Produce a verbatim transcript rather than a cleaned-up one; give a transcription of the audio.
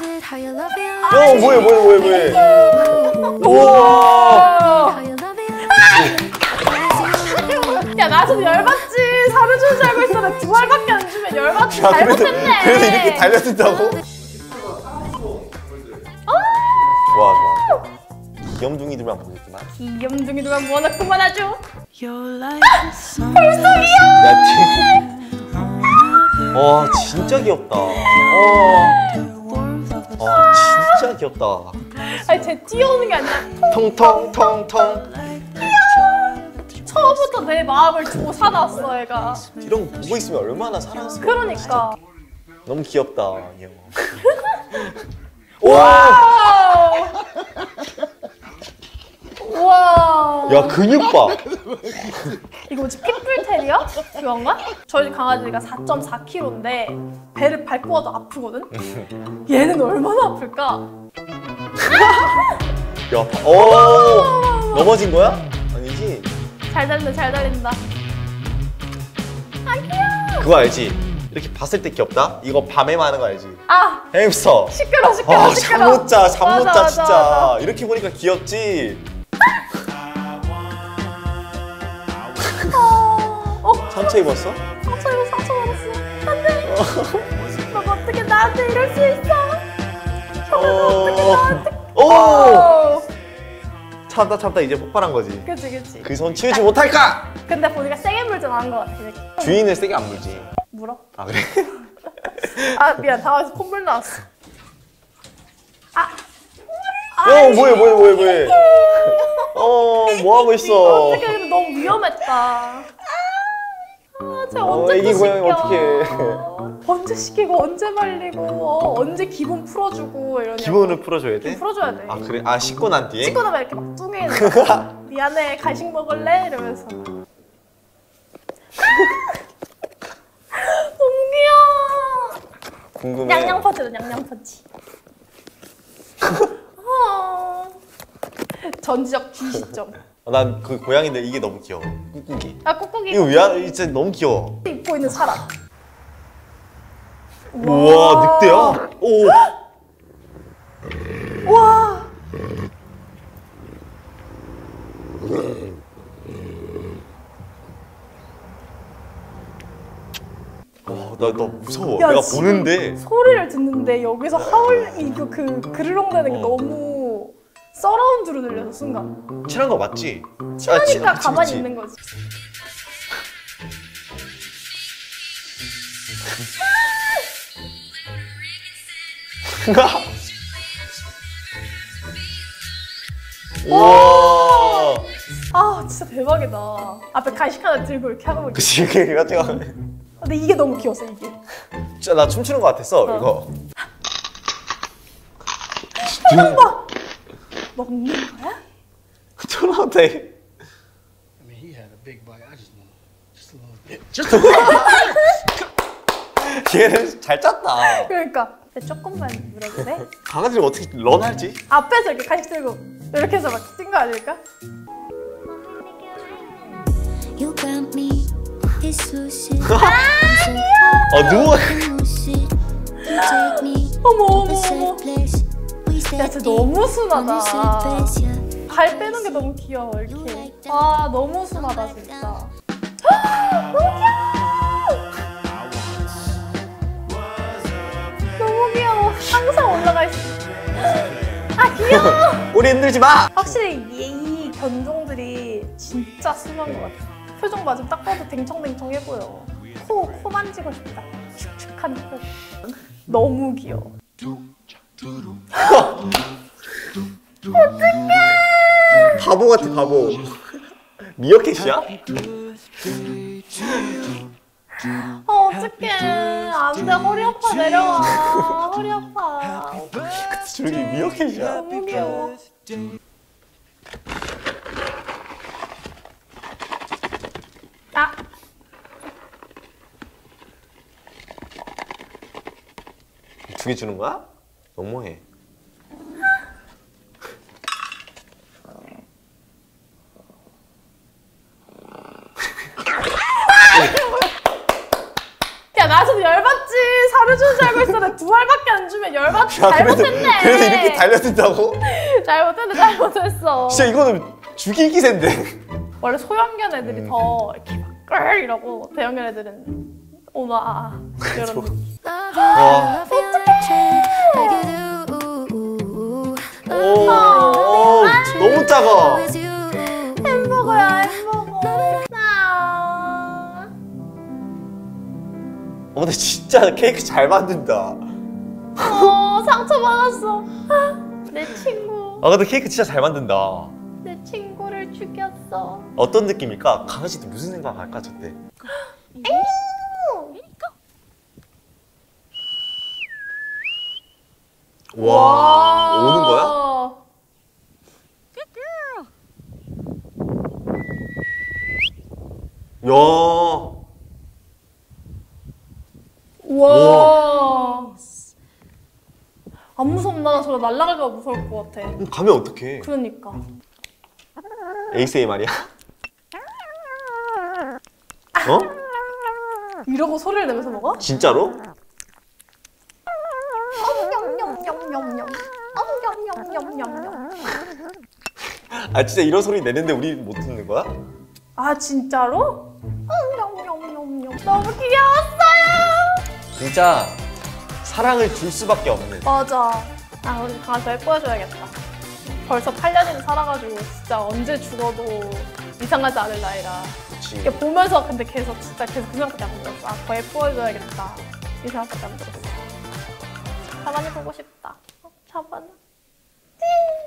어 뭐해 뭐해 뭐해 뭐해. 우와. 야 나도 열받지. 사료 줄 줄 알고 있었는데 두 알밖에 안 주면 열받지. 잘못했네. 그래도 이렇게 달려든다고? 좋아 좋아. 귀염둥이들만 보겠지만. 귀염둥이들만 모아놓고만 아주. 벌써 귀여워. 와 진짜 귀엽다. 어. 와 진짜 귀엽다. 아니 쟤 뛰어오는 게 아니라 통통통통. 처음부터 내 마음을 주고 사놨어 애가. 이런 거 보고 있으면 얼마나 사랑스러워. 그러니까. 너무 귀엽다. 와. 와. 야 근육 봐. 이거 뭐지? 핏불 테리어? 그건가? 저희 강아지가 사 점 사 킬로그램인데 배를 밟고 와도 아프거든? 얘는 얼마나 아플까? 야, 오 넘어진 거야? 아니지? 잘 달린다 잘 달린다. 아 귀여워. 그거 알지? 이렇게 봤을 때 귀엽다? 이거 밤에만 하는 거 알지? 아 햄스터. 시끄러 시끄러 아, 시끄러. 잠 못 자, 잠 못 자, 진짜. 맞아. 이렇게 보니까 귀엽지? 어? 상처 입었어? 상처 입어 상처 받았어. 안돼. 너가 어떻게 나한테 이럴 수 있어? 형아가 어떻게 나한테? 오! 어. 참다 참다 이제 폭발한 거지. 그치 그치. 그 손 치우지 못할까? 근데 보니까 세게 물진 않은 것 같아. 이렇게. 주인을 세게 안 물지. 물어? 아 그래? 아 미안 당황해서 콧물 나왔어. 아. 어 뭐해 뭐해 뭐해 뭐해. 어 뭐하고 있어. 어떻게 근데 너무 위험했다. 아, 쟤 어, 언제 애기 또 고양이 시켜? 어떡해. 언제 시키고 언제 말리고 어, 언제 기분 풀어주고 이러냐고. 기분을 풀어줘야 돼? 풀어줘야 돼. 아 그래? 아 씻고 난 뒤에? 씻고 나면 이렇게 막 뚱해 있는 거야. 미안해 간식 먹을래? 이러면서. 너무 귀여워. 궁금해. 냥냥 퍼지다 냥냥 퍼지. 어. 전지적 G시점. 난 그 고양이인데 이게 너무 귀여워. 꾹꾹이. 아 꾹꾹이. 이거 왜? 진짜 너무 귀여워. 입고 있는 사람. 우와 늑대야? 오. 와. 와, 나, 나 무서워. 야, 내가 지금 보는데. 소리를 듣는데 여기서 하울 이거 그 그르렁대는 게 어. 너무 서라운드로 들려서 순간. 친한 거 맞지? 친하니까 아, 치- 가만히 그치, 있는 거지. 우와. 아 진짜 대박이다. 앞에 간식 하나 들고 이렇게 하고 있는. 그치, 그게 같은 거. 근데 이게 너무 귀여웠어 이게. 진짜 나 춤추는 거 같았어, 어. 이거. 이거 봐. 먹는 거야? 저런데. I mean, he had a big bite. I just want just a little bit. Just a little 걔는 잘 짰다. 그러니까. 근데 조금만 물어도 돼? 강아지를 어떻게 런하지? 앞에서 이렇게 간식 들고 이렇게 해서 막 뛴 거 아닐까? You got me. It's lucid. 어, 누워. 어머 어머 어머. 야 진짜 너무 순하다. 발 빼는 게 너무 귀여워 이렇게. 아 너무 순하다 진짜. 너무 귀여워. 너무 귀여워. 항상 올라가 있어. 아 귀여워. 우리 흔들지 마! 확실히 이 견종들이 진짜 순한 것 같아. 표정 맞으면 딱 봐도 댕청댕청해 보여. 코, 코 만지고 싶다. 축축한 코. 너무 귀여워. 바보 같아, 바보. 미어캣이야? 어, 어떡해. 안 돼. 허리 아파. 내려와. 허리 아파. 저기 미어캣이야? 너무 귀여워. 아. 두 개 주는 거야? 너무해. 야, 나 좀 열받지. 사료 보내주는 줄 알고 있었는데 두 알밖에 안 주면 열받. 야, 그래도, 잘못했네. 그래도 이렇게 달려든다고? 잘못했네, 잘못했어. 진짜 이거는 죽일 기세인데. 원래 소형견 애들이 음. 더 이렇게 막끌 이러고 대형견 애들은 오마 이런 저- 느낌. 와. Love you like Cher, like you do. 오, 오, 너무 작아. With you. 햄버거야 햄버거. 아. 어, 근데 진짜 케이크 잘 만든다. 어 상처받았어. 내 친구 아, 근데 케이크 진짜 잘 만든다. 내 친구를 죽였어. 어떤 느낌일까? 강아지도 무슨 생각할까, 저때? 와, 오는 거야? 야, 와. 안 무섭나? 나 저거 날아갈까 무서울 것 같아. 그럼 가면 어떡해? 그러니까. 에이스에이엠알이야? 어? 이러고 소리를 내면서 먹어? 진짜로? 냠냠냠냠냠. 냠냠냠냠냠. 아, 진짜 이런 소리 내는데 우리 못 듣는 거야? 아 진짜로? 냠냠냠냠. 너무 귀여웠어요. 진짜 사랑을 줄 수밖에 없는. 맞아. 아 우리 강아지 예뻐해줘야겠다. 벌써 팔 년이나 살아가지고 진짜 언제 죽어도 이상하지 않을 나이라. 그치. 이게 보면서 근데 계속 진짜 계속 그 생각밖에 안 들었어. 아 더 예뻐해줘야겠다. 이 생각밖에 안 들었어. 자반이 보고 싶다. 어, 자반아. 띵.